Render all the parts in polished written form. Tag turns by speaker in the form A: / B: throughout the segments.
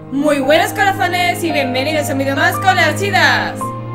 A: Muy buenos corazones y bienvenidos a un vídeo más con las chidas.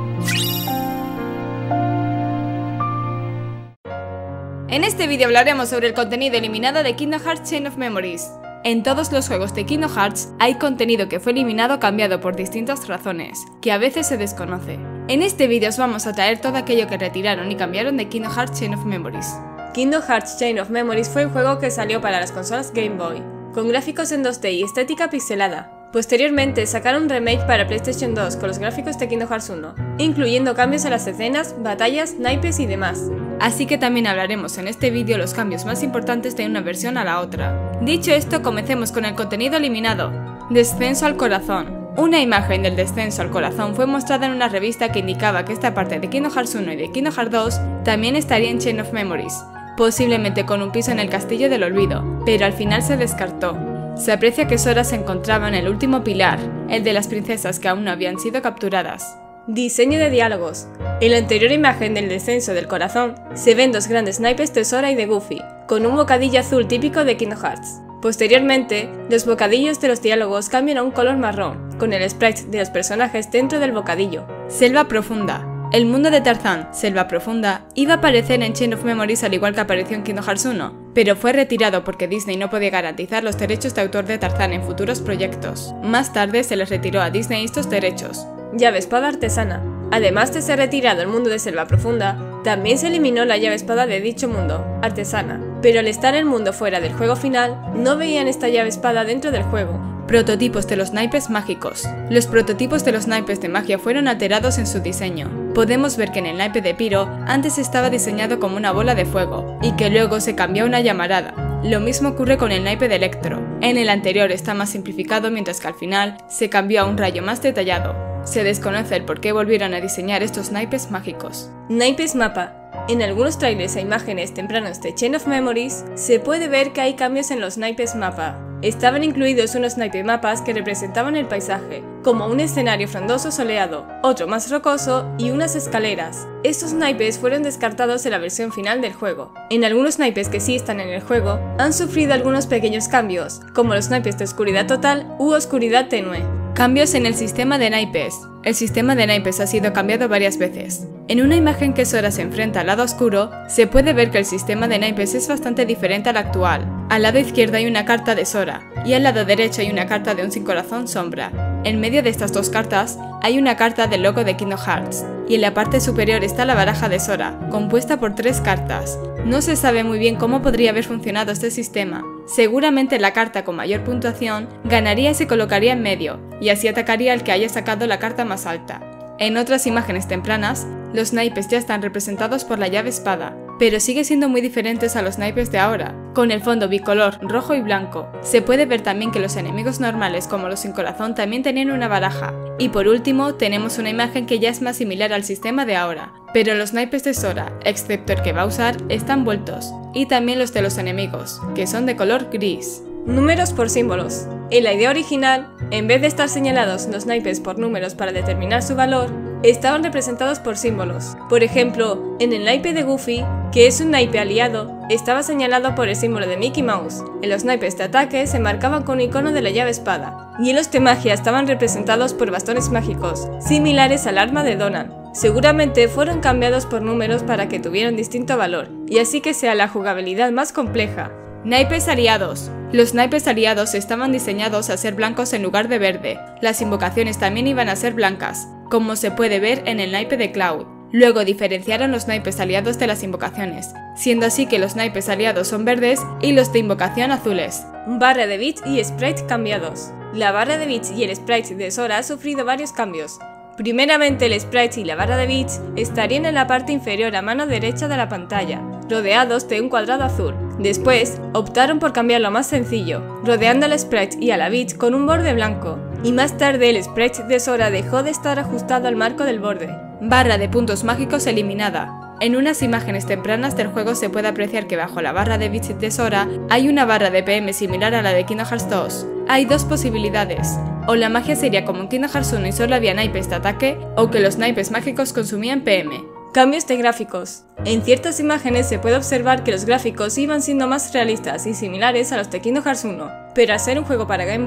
A: En este vídeo hablaremos sobre el contenido eliminado de Kingdom Hearts Chain of Memories. En todos los juegos de Kingdom Hearts hay contenido que fue eliminado o cambiado por distintas razones, que a veces se desconoce. En este vídeo os vamos a traer todo aquello que retiraron y cambiaron de Kingdom Hearts Chain of Memories.
B: Kingdom Hearts Chain of Memories fue un juego que salió para las consolas Game Boy, con gráficos en 2D y estética pixelada. Posteriormente sacaron un remake para PlayStation 2 con los gráficos de Kingdom Hearts 1, incluyendo cambios a las escenas, batallas, naipes y demás.
A: Así que también hablaremos en este vídeo los cambios más importantes de una versión a la otra. Dicho esto, comencemos con el contenido eliminado. Descenso al corazón. Una imagen del descenso al corazón fue mostrada en una revista que indicaba que esta parte de Kingdom Hearts 1 y de Kingdom Hearts 2 también estaría en Chain of Memories, posiblemente con un piso en el Castillo del Olvido, pero al final se descartó. Se aprecia que Sora se encontraba en el último pilar, el de las princesas que aún no habían sido capturadas.
B: Diseño de diálogos. En la anterior imagen del descenso del corazón se ven dos grandes naipes de Sora y de Goofy, con un bocadillo azul típico de Kingdom Hearts. Posteriormente, los bocadillos de los diálogos cambian a un color marrón, con el sprite de los personajes dentro del bocadillo.
A: Selva profunda. El mundo de Tarzán, Selva Profunda, iba a aparecer en Chain of Memories al igual que apareció en Kingdom Hearts 1, pero fue retirado porque Disney no podía garantizar los derechos de autor de Tarzán en futuros proyectos. Más tarde se les retiró a Disney estos derechos.
B: Llave espada artesana. Además de ser retirado el mundo de Selva Profunda, también se eliminó la llave espada de dicho mundo, artesana, pero al estar el mundo fuera del juego final, no veían esta llave espada dentro del juego.
A: Prototipos de los naipes mágicos. Los prototipos de los naipes de magia fueron alterados en su diseño. Podemos ver que en el naipe de Pyro antes estaba diseñado como una bola de fuego, y que luego se cambió a una llamarada. Lo mismo ocurre con el naipe de Electro. En el anterior está más simplificado, mientras que al final se cambió a un rayo más detallado. Se desconoce el por qué volvieron a diseñar estos naipes mágicos.
B: Naipes mapa. En algunos trailers e imágenes tempranos de Chain of Memories se puede ver que hay cambios en los naipes mapa. Estaban incluidos unos naipes mapas que representaban el paisaje, como un escenario frondoso soleado, otro más rocoso y unas escaleras. Estos naipes fueron descartados en la versión final del juego. En algunos naipes que sí están en el juego, han sufrido algunos pequeños cambios, como los naipes de oscuridad total u oscuridad tenue.
A: Cambios en el sistema de naipes. El sistema de naipes ha sido cambiado varias veces. En una imagen que Sora se enfrenta al lado oscuro, se puede ver que el sistema de naipes es bastante diferente al actual. Al lado izquierdo hay una carta de Sora, y al lado derecho hay una carta de un sin corazón sombra. En medio de estas dos cartas hay una carta del logo de Kingdom Hearts, y en la parte superior está la baraja de Sora, compuesta por 3 cartas. No se sabe muy bien cómo podría haber funcionado este sistema. Seguramente la carta con mayor puntuación ganaría y se colocaría en medio, y así atacaría al que haya sacado la carta más alta. En otras imágenes tempranas, los naipes ya están representados por la llave espada, pero sigue siendo muy diferentes a los naipes de ahora, con el fondo bicolor rojo y blanco. Se puede ver también que los enemigos normales como los sin corazón también tenían una baraja. Y por último, tenemos una imagen que ya es más similar al sistema de ahora, pero los naipes de Sora, excepto el que va a usar, están vueltos, y también los de los enemigos, que son de color gris.
B: Números por símbolos. En la idea original, en vez de estar señalados los naipes por números para determinar su valor, estaban representados por símbolos. Por ejemplo, en el naipe de Goofy, que es un naipe aliado, estaba señalado por el símbolo de Mickey Mouse. En los naipes de ataque se marcaban con un icono de la llave espada. Y en los de magia estaban representados por bastones mágicos, similares al arma de Donald. Seguramente fueron cambiados por números para que tuvieran distinto valor, y así que sea la jugabilidad más compleja.
A: Naipes aliados. Los naipes aliados estaban diseñados a ser blancos en lugar de verde. Las invocaciones también iban a ser blancas, como se puede ver en el naipe de Cloud. Luego diferenciaron los naipes aliados de las invocaciones, siendo así que los naipes aliados son verdes y los de invocación azules.
B: Barra de bits y sprite cambiados. La barra de bits y el sprite de Sora ha sufrido varios cambios. Primeramente, el sprite y la barra de bits estarían en la parte inferior a mano derecha de la pantalla, rodeados de un cuadrado azul. Después, optaron por cambiarlo más sencillo, rodeando al sprite y a la bit con un borde blanco. Y más tarde el sprite de Sora dejó de estar ajustado al marco del borde.
A: Barra de puntos mágicos eliminada. En unas imágenes tempranas del juego se puede apreciar que bajo la barra de bits de Sora hay una barra de PM similar a la de Kingdom Hearts 2. Hay dos posibilidades. O la magia sería como en Kingdom Hearts 1 y solo había naipes de ataque, o que los naipes mágicos consumían PM.
B: Cambios de gráficos. En ciertas imágenes se puede observar que los gráficos iban siendo más realistas y similares a los de Kingdom Hearts 1, pero al ser un juego para Game Boy,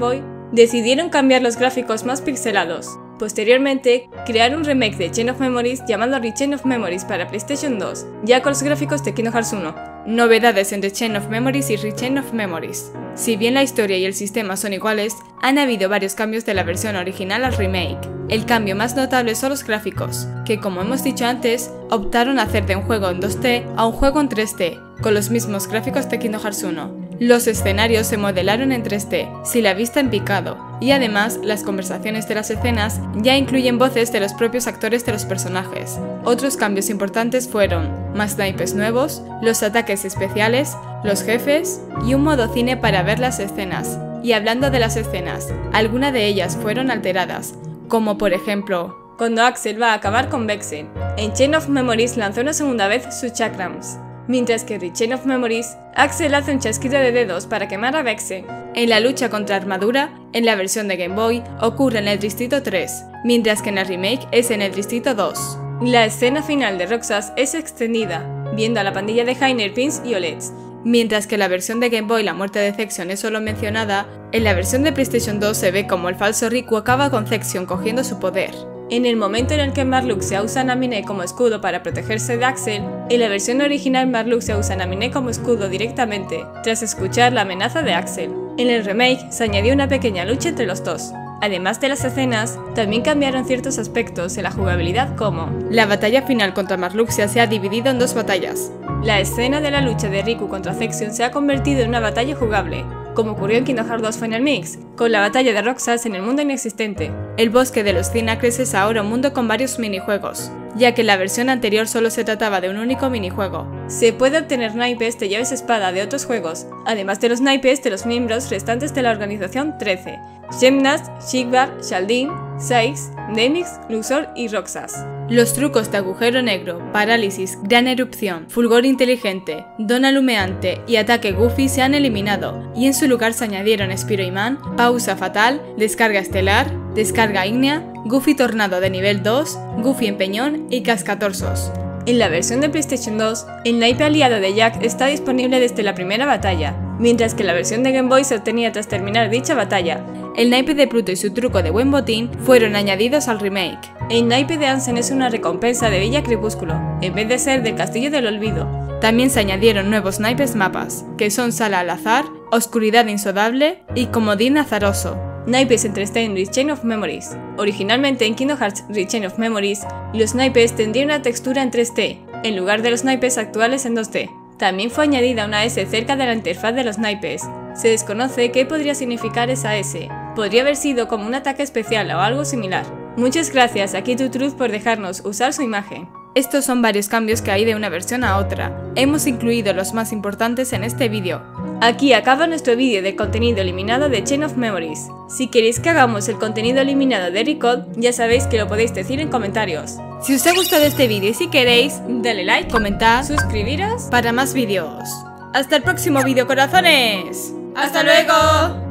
B: decidieron cambiar los gráficos más pixelados. Posteriormente, crearon un remake de Chain of Memories llamado Rechain of Memories para PlayStation 2, ya con los gráficos de Kingdom Hearts 1.
A: Novedades entre Chain of Memories y Rechain of Memories. Si bien la historia y el sistema son iguales, han habido varios cambios de la versión original al remake. El cambio más notable son los gráficos, que como hemos dicho antes, optaron a hacer de un juego en 2D a un juego en 3D, con los mismos gráficos de Kingdom Hearts 1. Los escenarios se modelaron en 3D, sin la vista en picado, y además las conversaciones de las escenas ya incluyen voces de los propios actores de los personajes. Otros cambios importantes fueron más naipes nuevos, los ataques especiales, los jefes y un modo cine para ver las escenas. Y hablando de las escenas, algunas de ellas fueron alteradas, como por ejemplo
B: cuando Axel va a acabar con Vexen. En Chain of Memories lanzó una segunda vez sus chakrams, mientras que en Rechain of Memories, Axel hace un chasquido de dedos para quemar a Vexen.
A: En la lucha contra Armadura, en la versión de Game Boy, ocurre en el Distrito 3, mientras que en el remake es en el Distrito 2.
B: La escena final de Roxas es extendida, viendo a la pandilla de Hainer, Prince y Olets.
A: Mientras que en la versión de Game Boy la muerte de Zexion es solo mencionada, en la versión de PlayStation 2 se ve como el falso Riku acaba con Zexion cogiendo su poder.
B: En el momento en el que Marluxia se usa a Naminé como escudo para protegerse de Axel, en la versión original Marluxia usa a Naminé como escudo directamente, tras escuchar la amenaza de Axel. En el remake se añadió una pequeña lucha entre los dos. Además de las escenas, también cambiaron ciertos aspectos en la jugabilidad como
A: la batalla final contra Marluxia se ha dividido en dos batallas.
B: La escena de la lucha de Riku contra Zexion se ha convertido en una batalla jugable, como ocurrió en Kingdom Hearts 2 Final Mix, con la batalla de Roxas en el mundo inexistente.
A: El bosque de los Cinnacres es ahora un mundo con varios minijuegos, ya que en la versión anterior solo se trataba de un único minijuego.
B: Se puede obtener naipes de llaves espada de otros juegos, además de los naipes de los miembros restantes de la organización 13, Xemnas, Xigbar, Shaldin, Saix, Demix, Luxor y Roxas.
A: Los trucos de agujero negro, parálisis, gran erupción, fulgor inteligente, dona lumeante y ataque Goofy se han eliminado, y en su lugar se añadieron Spiro Imán, pausa fatal, descarga estelar, descarga ígnea, Goofy tornado de nivel 2, Goofy empeñón y cascatorsos.
B: En la versión de PlayStation 2, el naipe aliado de Jack está disponible desde la primera batalla, mientras que la versión de Game Boy se obtenía tras terminar dicha batalla.
A: El naipe de Pluto y su truco de buen botín fueron añadidos al remake.
B: El naipe de Ansem es una recompensa de Villa Crepúsculo, en vez de ser del Castillo del Olvido.
A: También se añadieron nuevos naipes mapas, que son Sala al azar, Oscuridad insodable y Comodín azaroso.
B: Naipes en 3D en Rechain of Memories. Originalmente en Kingdom Hearts Rechain of Memories, los naipes tendrían una textura en 3D, en lugar de los naipes actuales en 2D. También fue añadida una S cerca de la interfaz de los naipes. Se desconoce qué podría significar esa S. Podría haber sido como un ataque especial o algo similar. Muchas gracias a Key2Truth por dejarnos usar su imagen.
A: Estos son varios cambios que hay de una versión a otra. Hemos incluido los más importantes en este vídeo.
B: Aquí acaba nuestro vídeo de contenido eliminado de Chain of Memories. Si queréis que hagamos el contenido eliminado de Recode, ya sabéis que lo podéis decir en comentarios.
A: Si os ha gustado este vídeo y si queréis,
B: dale like,
A: comentar,
B: suscribiros
A: para más vídeos. ¡Hasta el próximo vídeo, corazones! ¡Hasta luego!